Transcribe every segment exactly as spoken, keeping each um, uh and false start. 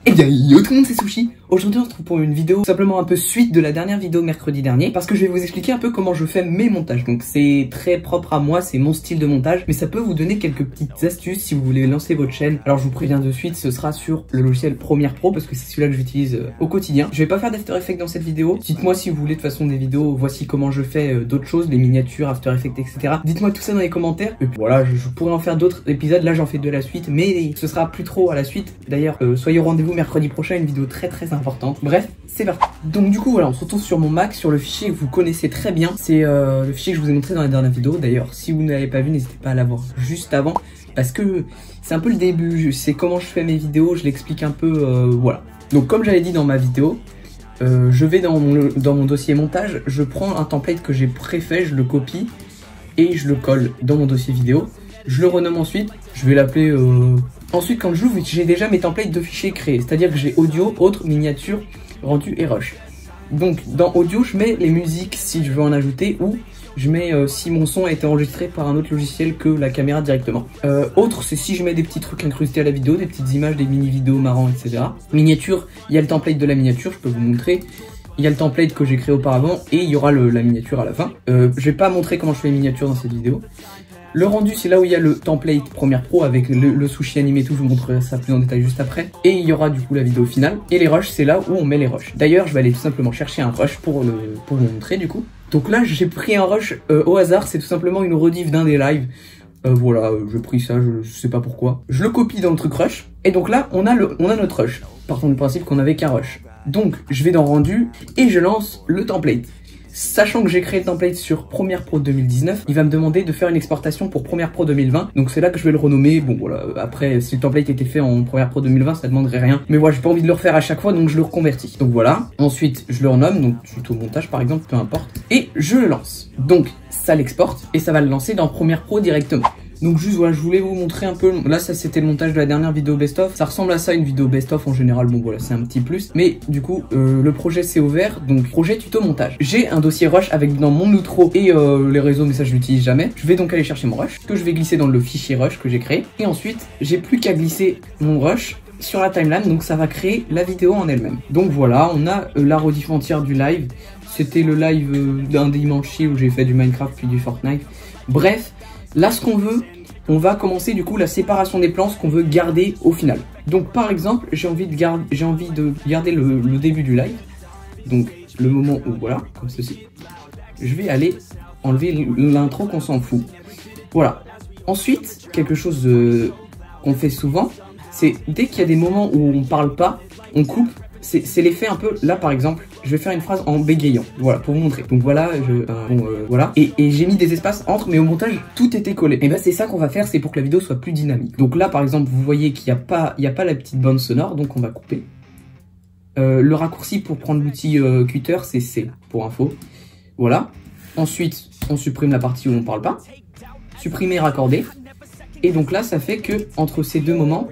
Eh bien yo tout le monde, c'est Sushi. Aujourd'hui on se retrouve pour une vidéo simplement un peu suite de la dernière vidéo mercredi dernier, parce que je vais vous expliquer un peu comment je fais mes montages. Donc c'est très propre à moi, c'est mon style de montage, mais ça peut vous donner quelques petites astuces si vous voulez lancer votre chaîne. Alors je vous préviens de suite, ce sera sur le logiciel Premiere Pro parce que c'est celui-là que j'utilise euh, au quotidien. Je vais pas faire d'After Effects dans cette vidéo. Dites-moi si vous voulez de toute façon des vidéos, voici comment je fais euh, d'autres choses, les miniatures, After Effects, et cetera. Dites-moi tout ça dans les commentaires. Et puis voilà, je, je pourrais en faire d'autres épisodes. Là j'en fais de la suite, mais ce sera plus trop à la suite. D'ailleurs, euh, soyez au rendez-vous mercredi prochain, une vidéo très très importante. Bref, c'est parti. Donc du coup voilà, on se retrouve sur mon Mac, sur le fichier que vous connaissez très bien. C'est euh, le fichier que je vous ai montré dans la dernière vidéo. D'ailleurs, si vous ne l'avez pas vu, n'hésitez pas à l'avoir juste avant, parce que c'est un peu le début. C'est comment je fais mes vidéos, je l'explique un peu, euh, voilà. Donc comme j'avais dit dans ma vidéo, euh, je vais dans mon, dans mon dossier montage, je prends un template que j'ai préfait, je le copie et je le colle dans mon dossier vidéo. Je le renomme ensuite, je vais l'appeler... Euh... Ensuite, quand je l'ouvre, j'ai déjà mes templates de fichiers créés, c'est-à-dire que j'ai audio, autre, miniature, rendu et rush. Donc, dans audio, je mets les musiques si je veux en ajouter, ou je mets euh, si mon son a été enregistré par un autre logiciel que la caméra directement. Euh, autre, c'est si je mets des petits trucs incrustés à la vidéo, des petites images, des mini-vidéos marrants, et cetera. Miniature, il y a le template de la miniature, je peux vous montrer. Il y a le template que j'ai créé auparavant et il y aura le, la miniature à la fin. Euh, je vais pas montrer comment je fais les miniatures dans cette vidéo. Le rendu, c'est là où il y a le template Premiere Pro avec le, le sushi animé, tout, je vous montrerai ça plus en détail juste après. Et il y aura du coup la vidéo finale. Et les rushs, c'est là où on met les rushs. D'ailleurs, je vais aller tout simplement chercher un rush pour, le, pour vous montrer du coup. Donc là, j'ai pris un rush euh, au hasard, c'est tout simplement une rediff d'un des lives. Euh, voilà, euh, j'ai pris ça, je, je sais pas pourquoi. Je le copie dans le truc rush. Et donc là, on a, le, on a notre rush. Partons du principe qu'on avait qu'un rush. Donc, je vais dans rendu et je lance le template. Sachant que j'ai créé le template sur Premiere Pro deux mille dix-neuf, il va me demander de faire une exportation pour Premiere Pro deux mille vingt. Donc c'est là que je vais le renommer. Bon voilà, après si le template était fait en Premiere Pro deux mille vingt, ça demanderait rien. Mais voilà, j'ai pas envie de le refaire à chaque fois, donc je le reconvertis. Donc voilà, ensuite je le renomme, donc tuto montage par exemple, peu importe. Et je le lance. Donc ça l'exporte et ça va le lancer dans Premiere Pro directement. Donc juste voilà, je voulais vous montrer un peu, là ça c'était le montage de la dernière vidéo best-of, ça ressemble à ça une vidéo best-of en général, bon voilà c'est un petit plus, mais du coup euh, le projet s'est ouvert, donc projet tuto montage. J'ai un dossier rush avec dans mon outro et euh, les réseaux, mais ça je l'utilise jamais. Je vais donc aller chercher mon rush, que je vais glisser dans le fichier rush que j'ai créé, et ensuite j'ai plus qu'à glisser mon rush sur la timeline, donc ça va créer la vidéo en elle-même. Donc voilà, on a euh, la rediff entière du live, c'était le live euh, d'un dimanche où j'ai fait du Minecraft puis du Fortnite, bref. Là, ce qu'on veut, on va commencer du coup la séparation des plans, ce qu'on veut garder au final. Donc par exemple, j'ai envie de garder, j'ai envie de garder le, le début du live. Donc le moment où, voilà, comme ceci. Je vais aller enlever l'intro qu'on s'en fout. Voilà. Ensuite, quelque chose euh, qu'on fait souvent, c'est dès qu'il y a des moments où on parle pas, on coupe. C'est l'effet un peu, là par exemple, je vais faire une phrase en bégayant, voilà, pour vous montrer. Donc voilà, je, euh, bon, euh, voilà, et, et j'ai mis des espaces entre, mais au montage, tout était collé. Et ben c'est ça qu'on va faire, c'est pour que la vidéo soit plus dynamique. Donc là par exemple, vous voyez qu'il n'y a pas, il y a pas la petite bande sonore, donc on va couper. Euh, le raccourci pour prendre l'outil euh, cutter, c'est C, pour info. Voilà. Ensuite, on supprime la partie où on parle pas. Supprimer, raccorder. Et donc là, ça fait que entre ces deux moments,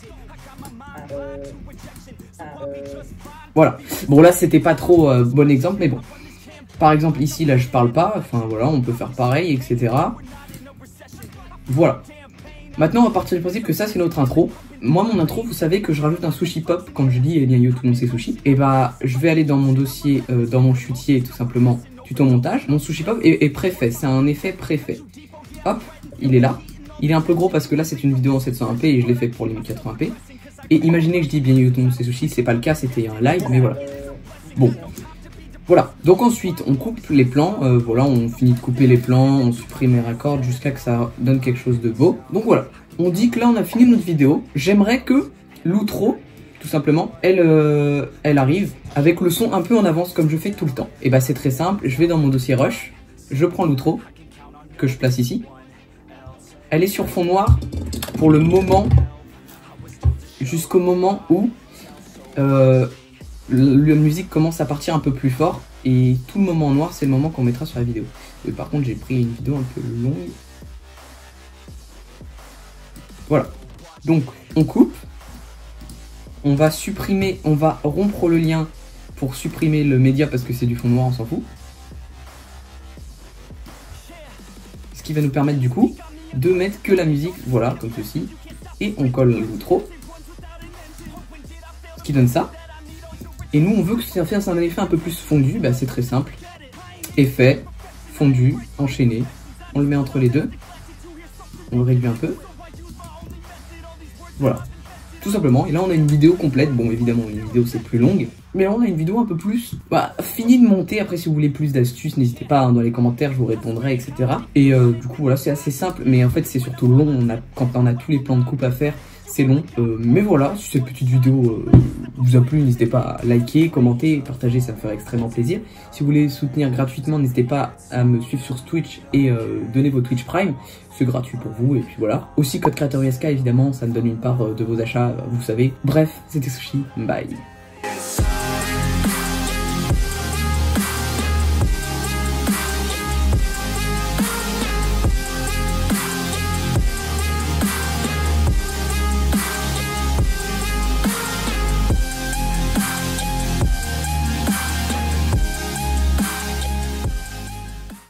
voilà. Bon là c'était pas trop euh, bon exemple, mais bon. Par exemple ici là je parle pas, enfin voilà, on peut faire pareil, et cetera. Voilà. Maintenant on va partir du principe que ça c'est notre intro. Moi mon intro, vous savez que je rajoute un sushi pop quand je dis eh bien yo tout le monde c'est sushi. Et bah je vais aller dans mon dossier, euh, dans mon chutier tout simplement, tuto montage. Mon sushi pop est, est préfet, c'est un effet préfet. Hop, il est là. Il est un peu gros parce que là c'est une vidéo en sept cent un p et je l'ai fait pour les mille quatre-vingts p. Et imaginez que je dis bien yo tout le monde c'est sushi, c'est pas le cas, c'était un live, mais voilà. Bon, voilà. Donc ensuite, on coupe les plans, euh, voilà, on finit de couper les plans, on supprime les raccords jusqu'à que ça donne quelque chose de beau. Donc voilà, on dit que là on a fini notre vidéo. J'aimerais que l'outro, tout simplement, elle, euh, elle arrive avec le son un peu en avance comme je fais tout le temps. Et bah c'est très simple, je vais dans mon dossier rush, je prends l'outro, que je place ici. Elle est sur fond noir pour le moment, jusqu'au moment où euh, la musique commence à partir un peu plus fort et tout le moment noir c'est le moment qu'on mettra sur la vidéo. Et par contre j'ai pris une vidéo un peu longue. Voilà, donc on coupe, on va supprimer, on va rompre le lien pour supprimer le média parce que c'est du fond noir, on s'en fout. Ce qui va nous permettre du coup de mettre que la musique, voilà, comme ceci, et on colle l'outro. qui donne ça. Et nous, on veut que ça fasse un effet un peu plus fondu. Bah, c'est très simple. Effet, fondu, enchaîné. On le met entre les deux. On le réduit un peu. Voilà. Tout simplement. Et là, on a une vidéo complète. Bon, évidemment, une vidéo, c'est plus longue. Mais là, on a une vidéo un peu plus bah, finie de monter. Après, si vous voulez plus d'astuces, n'hésitez pas hein, dans les commentaires, je vous répondrai, et cetera. Et euh, du coup, voilà, c'est assez simple. Mais en fait, c'est surtout long. On a, quand on a tous les plans de coupe à faire, c'est long. Euh, mais voilà, si cette petite vidéo euh, vous a plu, n'hésitez pas à liker, commenter et partager, ça me ferait extrêmement plaisir. Si vous voulez soutenir gratuitement, n'hésitez pas à me suivre sur Twitch et euh, donner vos Twitch Prime. C'est gratuit pour vous et puis voilà. Aussi code créateur I S K évidemment, ça me donne une part euh, de vos achats, vous savez. Bref, c'était Sushi, bye.